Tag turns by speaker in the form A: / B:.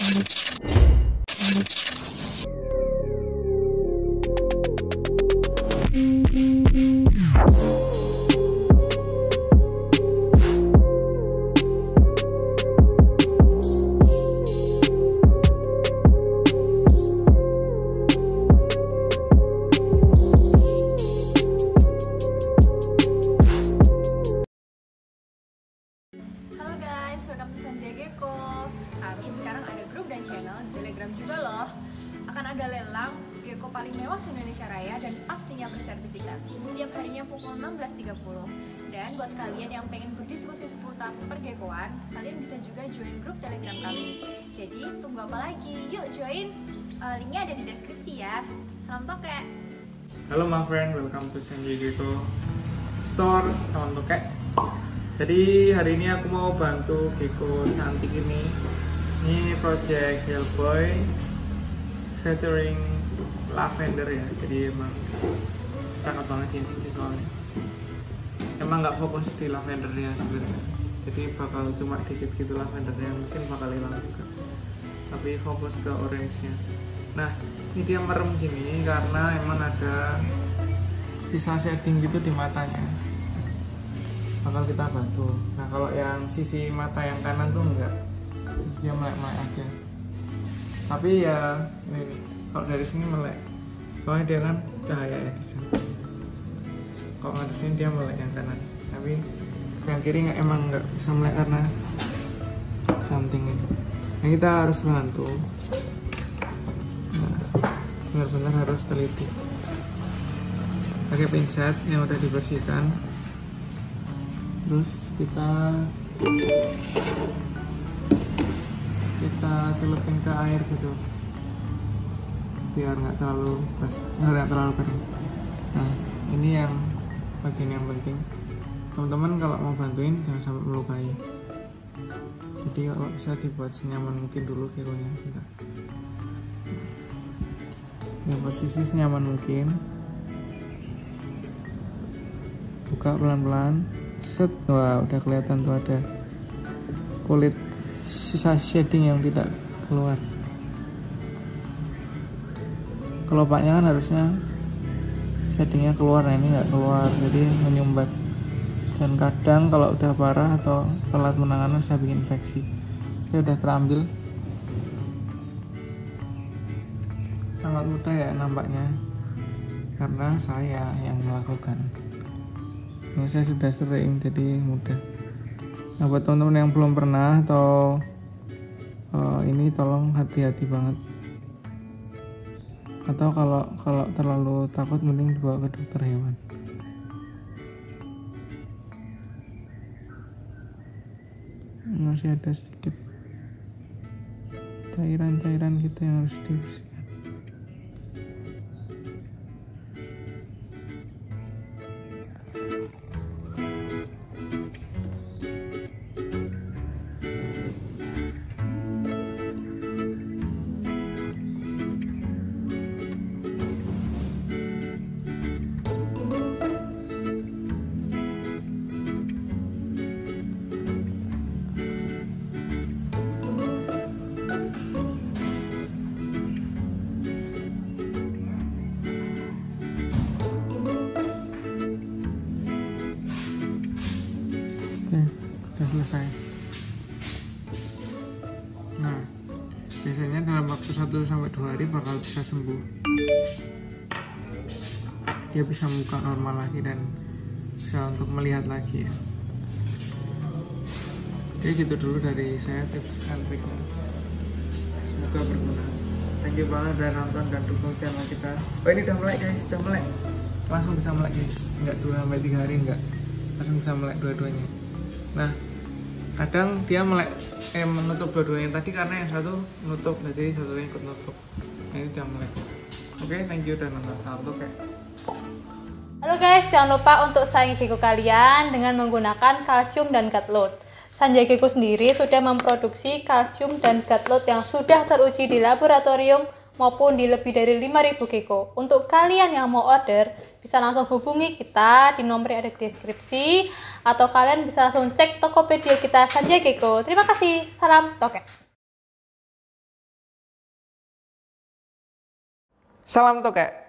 A: Welcome to Sanjay Gecko. Kami sekarang ada grup dan channel di Telegram juga loh. Akan ada lelang gecko paling mewah se-Indonesia Raya dan pastinya bersertifikat setiap harinya pukul 16.30. Dan buat kalian yang pengen berdiskusi seputar pergeckoan, kalian bisa juga join grup Telegram kami. Jadi tunggu apa lagi? Yuk join. Linknya ada di deskripsi ya. Salam tokek.
B: Halo my friend, welcome to Sanjay Gecko Store. Salam tokek. Jadi hari ini aku mau bantu gecko cantik ini. Ini project Hellboy featuring lavender ya. Jadi emang cakep banget ini sih soalnya. Emang nggak fokus di lavendernya sebenarnya. Jadi bakal cuma dikit gitu lavendernya, mungkin bakal hilang juga. Tapi fokus ke orange-nya. Nah, ini dia merem gini karena emang ada bisa shading gitu di matanya. Bakal kita bantu. Nah kalau yang sisi mata yang kanan tuh enggak, dia melek-melek aja. Tapi ya ini kalau dari sini melek, soalnya dia kan cahaya ya di sini. Kalau ngadep sini dia melek yang kanan, tapi yang kiri emang nggak bisa melek karena something ini. Nah kita harus bantu. Nah, benar-benar harus teliti. Pakai pinset yang udah dibersihkan. Terus kita celupin ke air gitu biar nggak terlalu kering. Nah ini yang bagian yang penting, teman-teman kalau mau bantuin jangan sampai melukai. Jadi kalau bisa dibuat senyaman mungkin dulu geckonya kita. Yang posisi senyaman mungkin, buka pelan-pelan. Set, wah udah kelihatan tuh ada kulit sisa shading yang tidak keluar. Kelopaknya kan harusnya shadingnya keluar, nah ini nggak keluar, jadi menyumbat. Dan kadang kalau udah parah atau telat penanganan bisa bikin infeksi. Ini udah terambil, sangat mudah ya nampaknya karena saya yang melakukan. Saya sudah sering, jadi mudah. Nah buat teman-teman yang belum pernah atau ini tolong hati-hati banget. Atau kalau terlalu takut mending dibawa ke dokter hewan. Masih ada sedikit cairan-cairan gitu yang harus dibersihkan. Oke, udah selesai. Nah, biasanya dalam waktu 1-2 hari bakal bisa sembuh. Dia bisa buka normal lagi dan bisa untuk melihat lagi ya. Oke, gitu dulu dari saya tips and triknya. Semoga berguna. Thank you banget udah nonton dan dukung channel kita. Oh ini udah melek guys, udah melek. Langsung bisa melek guys, enggak 2-3 hari enggak. Langsung bisa melek dua-duanya. Nah, kadang dia menutup dua-duanya tadi karena yang satu menutup, jadi satunya ikut nutup. Nah, ini udah melek. Oke, thank you udah nonton. Salam tokek.
C: Halo guys, jangan lupa untuk sayangi gecko kalian dengan menggunakan kalsium dan gut load. Sanjay Gecko sendiri sudah memproduksi kalsium dan gut load yang sudah teruji di laboratorium maupun di lebih dari 5.000 gecko. Untuk kalian yang mau order, bisa langsung hubungi kita di nomor yang ada di deskripsi, atau kalian bisa langsung cek Tokopedia kita Sanjay Gecko. Terima kasih, salam tokek.
B: Salam tokek.